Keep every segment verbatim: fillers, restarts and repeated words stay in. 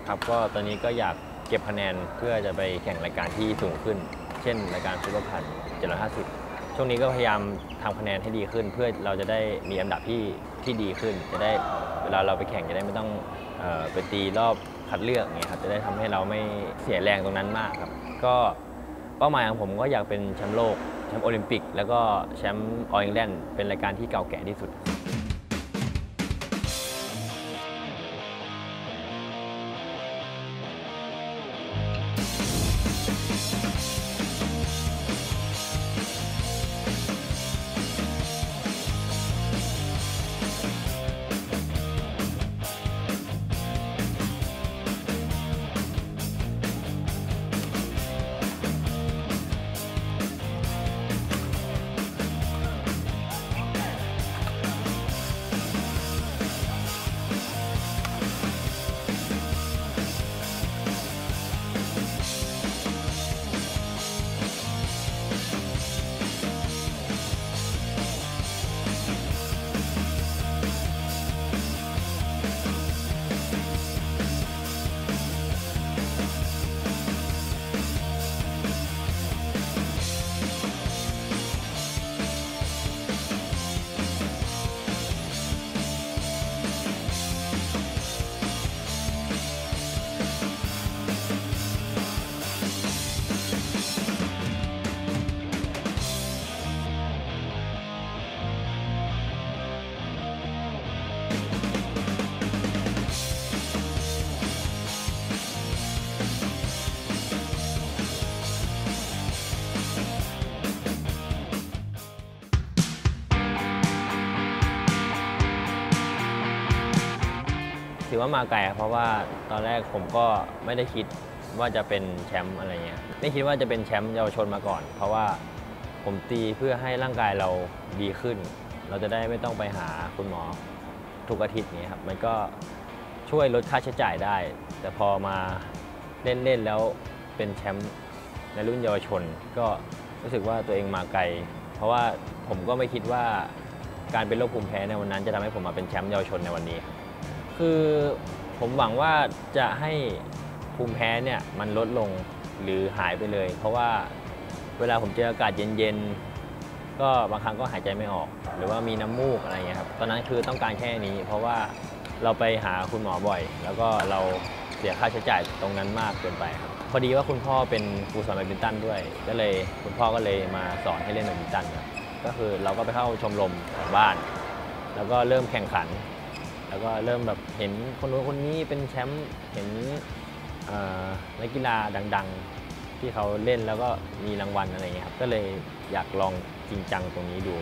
ครับก็ตอนนี้ก็อยากเก็บคะแนนเพื่อจะไปแข่งรายการที่สูงขึ้นเช่นรายการซูเปอร์พันเจ็ดร้อยห้าสิบช่วงนี้ก็พยายามทำคะแนนให้ดีขึ้นเพื่อเราจะได้มีอันดับที่ที่ดีขึ้นจะได้เวลาเราไปแข่งจะได้ไม่ต้องเอ่อไปตีรอบคัดเลือกอย่างเงี้ยครับจะได้ทำให้เราไม่เสียแรงตรงนั้นมากครับก็เป้าหมายของผมก็อยากเป็นแชมป์โลกแชมป์โอลิมปิกแล้วก็แชมป์ออลอิงแลนด์เป็นรายการที่เก่าแก่ที่สุดถือว่ามาไกลเพราะว่าตอนแรกผมก็ไม่ได้คิดว่าจะเป็นแชมป์อะไรเงี้ยไม่คิดว่าจะเป็นแชมป์เยาวชนมาก่อนเพราะว่าผมตีเพื่อให้ร่างกายเราดีขึ้นเราจะได้ไม่ต้องไปหาคุณหมอทุกอาทิตย์นี้ครับมันก็ช่วยลดค่าใช้จ่ายได้แต่พอมาเล่นๆแล้วเป็นแชมป์ในรุ่นเยาวชนก็รู้สึกว่าตัวเองมาไกลเพราะว่าผมก็ไม่คิดว่าการเป็นโรคภูมิแพ้ในวันนั้นจะทำให้ผมมาเป็นแชมป์เยาวชนในวันนี้คือผมหวังว่าจะให้ภูมิแพ้เนี่ยมันลดลงหรือหายไปเลยเพราะว่าเวลาผมเจออากาศเย็นๆก็บางครั้งก็หายใจไม่ออกหรือว่ามีน้ำมูกอะไรเงี้ยครับตอนนั้นคือต้องการแค่นี้เพราะว่าเราไปหาคุณหมอบ่อยแล้วก็เราเสียค่าใช้จ่ายตรงนั้นมากเกินไปครับพอดีว่าคุณพ่อเป็นครูสอนแบดมินตันด้วยก็เลยคุณพ่อก็เลยมาสอนให้เล่นแบดมินตันครับก็คือเราก็ไปเข้าชมรมของบ้านแล้วก็เริ่มแข่งขันแล้วก็เริ่มแบบเห็นคนนู้นคนนี้เป็นแชมป์เห็นนักกีฬาดังๆที่เขาเล่นแล้วก็มีรางวัลอะไรเงี้ยครับก็เลยอยากลองจริงจังตรงนี้ดู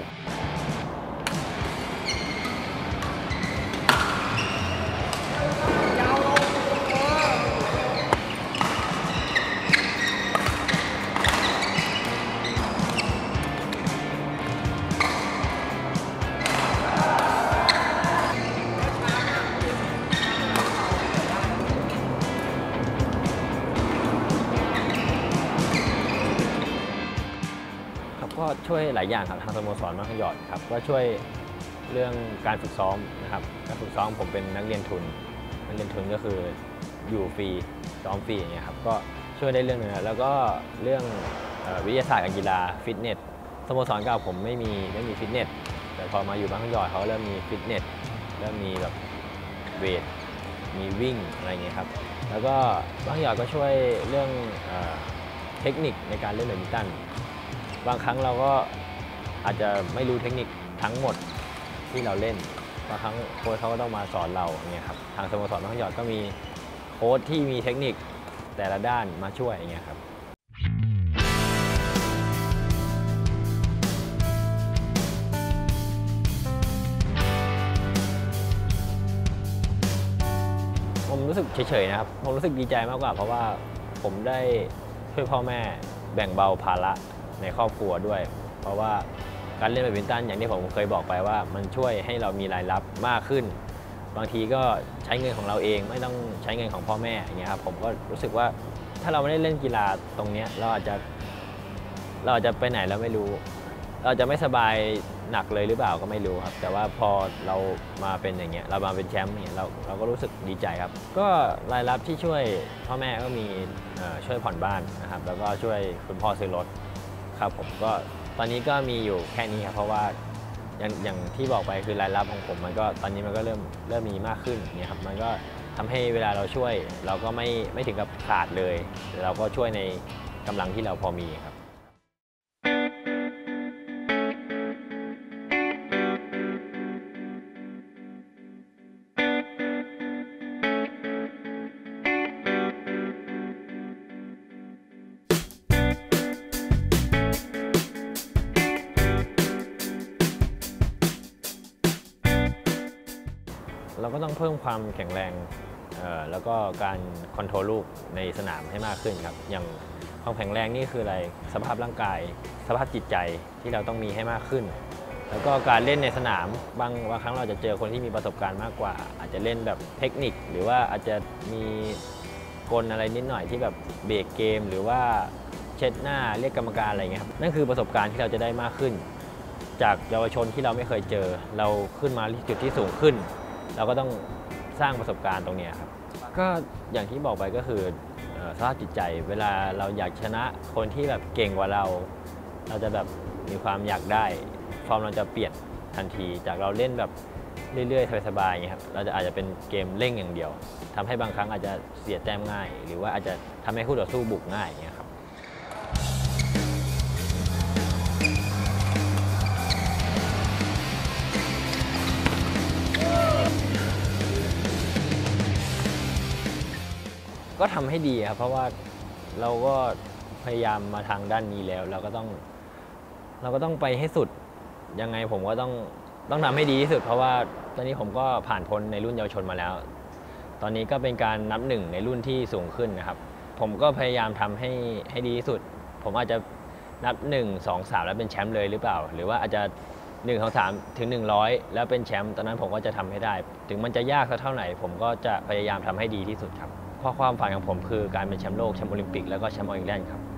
ก็ช่วยหลายอย่างครับทางสโมสรมัธยมครับก็ช่วยเรื่องการฝึกซ้อมนะครับการฝึกซ้อมผมเป็นนักเรียนทุนนักเรียนทุนก็คืออยู่ฟรีซ้อมฟรีอย่างเงี้ยครับก็ช่วยได้เรื่องนึงแล้วก็เรื่องวิทยาศาสตร์การกีฬาฟิตเนสสโมสรเก่าผมไม่มีไม่มีฟิตเนสแต่พอมาอยู่มัธยมเขาเริ่มมีฟิตเนสเริ่มมีแบบเวทมีวิ่งอะไรเงี้ยครับแล้วก็มัธยมก็ช่วยเรื่องเทคนิคในการเล่นแบดมินตันบางครั้งเราก็อาจจะไม่รู้เทคนิคทั้งหมดที่เราเล่นบางครั้งโค้ชเขาก็ต้องมาสอนเราอย่างเงี้ยครับทางสโมสรมัธยมก็มีโค้ชที่มีเทคนิคแต่ละด้านมาช่วยอย่างเงี้ยครับผมรู้สึกเฉยๆนะครับผมรู้สึกดีใจมากกว่าเพราะว่าผมได้ช่วยพ่อแม่แบ่งเบาภาระในครอบครัวด้วยเพราะว่าการเล่นแบดมินตันอย่างที่ผมเคยบอกไปว่ามันช่วยให้เรามีรายรับมากขึ้นบางทีก็ใช้เงินของเราเองไม่ต้องใช้เงินของพ่อแม่อย่างเงี้ยครับผมก็รู้สึกว่าถ้าเราไม่ได้เล่นกีฬาตรงนี้เราอาจจะเราอาจจะไปไหนแล้วไม่รู้เราจะไม่สบายหนักเลยหรือเปล่าก็ไม่รู้ครับแต่ว่าพอเรามาเป็นอย่างเงี้ยเรามาเป็นแชมป์เนี่ยเราเราก็รู้สึกดีใจครับก็รายรับที่ช่วยพ่อแม่ก็มีช่วยผ่อนบ้านนะครับแล้วก็ช่วยคุณพ่อซื้อรถครับผมก็ตอนนี้ก็มีอยู่แค่นี้ครับเพราะว่าอย่างอย่างที่บอกไปคือรายรับของผมมันก็ตอนนี้มันก็เริ่มเริ่มมีมากขึ้นเนี่ยครับมันก็ทำให้เวลาเราช่วยเราก็ไม่ไม่ถึงกับขาดเลยแต่เราก็ช่วยในกำลังที่เราพอมีครับเราก็ต้องเพิ่มความแข็งแรงแล้วก็การคอนโทรลลูกในสนามให้มากขึ้นครับอย่างความแข็งแรงนี่คืออะไรสภาพร่างกายสภาพจิตใจที่เราต้องมีให้มากขึ้นแล้วก็การเล่นในสนามบางบางครั้งเราจะเจอคนที่มีประสบการณ์มากกว่าอาจจะเล่นแบบเทคนิคหรือว่าอาจจะมีกลอะไรนิดหน่อยที่แบบเบรกเกมหรือว่าเช็ดหน้าเรียกกรรมการอะไรเงี้ยครับนั่นคือประสบการณ์ที่เราจะได้มากขึ้นจากเยาวชนที่เราไม่เคยเจอเราขึ้นมาจุดที่สูงขึ้นเราก็ต้องสร้างประสบการณ์ตรงนี้ครับก็อย่างที่บอกไปก็คือสภาพจิตใจเวลาเราอยากชนะคนที่แบบเก่งกว่าเราเราจะแบบมีความอยากได้ฟอร์มเราจะเปลี่ยนทันทีจากเราเล่นแบบเรื่อยๆสบายๆอย่างเงี้ยครับเราจะอาจจะเป็นเกมเร่งอย่างเดียวทำให้บางครั้งอาจจะเสียแต้มง่ายหรือว่าอาจจะทำให้คู่ต่อสู้บุกง่ายอย่างเงี้ยครับก็ทำให้ดีครับเพราะว่าเราก็พยายามมาทางด้านนี้แล้วเราก็ต้องเราก็ต้องไปให้สุดยังไงผมก็ต้องต้องทำให้ดีที่สุดเพราะว่าตอนนี้ผมก็ผ่านพ้นในรุ่นเยาวชนมาแล้วตอนนี้ก็เป็นการนับหนึ่งในรุ่นที่สูงขึ้นนะครับผมก็พยายามทำให้ให้ดีที่สุดผมอาจจะนับหนึ่ง สอง สามแล้วเป็นแชมป์เลยหรือเปล่าหรือว่าอาจจะหนึ่ง สอง สามถึงหนึ่งร้อยแล้วเป็นแชมป์ตอนนั้นผมก็จะทำให้ได้ถึงมันจะยากสักเท่าไหร่ผมก็จะพยายามทำให้ดีที่สุดครับเพราะความฝันของผมคือการเป็นแชมป์โลกแชมป์โอลิมปิกแล้วก็แชมป์ออลอิงแลนด์ครับ